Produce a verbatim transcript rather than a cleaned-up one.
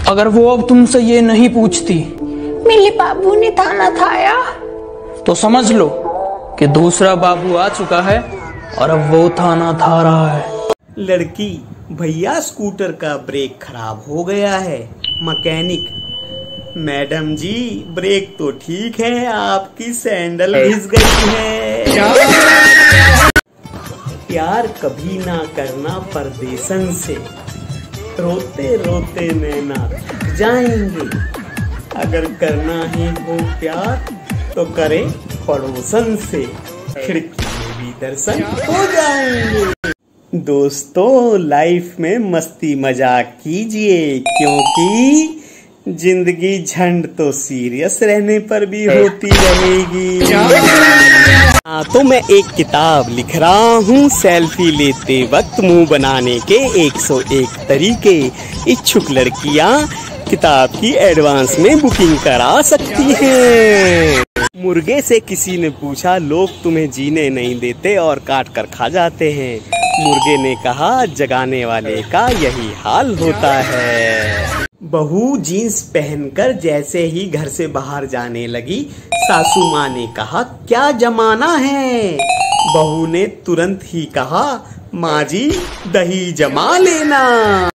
अगर वो अब तुमसे ये नहीं पूछती मेरे बाबू ने थाना थाया, तो समझ लो कि दूसरा बाबू आ चुका है और अब वो थाना था रहा है। लड़की, भैया स्कूटर का ब्रेक खराब हो गया है। मैकेनिक, मैडम जी ब्रेक तो ठीक है, आपकी सैंडल घिस गई है। प्यार कभी ना करना परदेसन से, रोते रोते नैना थक जाएंगे। अगर करना ही हो प्यार तो करे पड़ोसन से, खिड़की में भी दर्शन हो जाएंगे। दोस्तों, लाइफ में मस्ती मजाक कीजिए, क्योंकि जिंदगी झंड तो सीरियस रहने पर भी होती रहेगी। हाँ, तो मैं एक किताब लिख रहा हूँ, सेल्फी लेते वक्त मुंह बनाने के एक सौ एक तरीके। इच्छुक लड़कियाँ किताब की एडवांस में बुकिंग करा सकती हैं। मुर्गे से किसी ने पूछा, लोग तुम्हें जीने नहीं देते और काट कर खा जाते हैं। मुर्गे ने कहा, जगाने वाले का यही हाल होता है। बहू जीन्स पहनकर जैसे ही घर से बाहर जाने लगी, सासू माँ ने कहा, क्या जमाना है। बहू ने तुरंत ही कहा, माँ जी दही जमा लेना।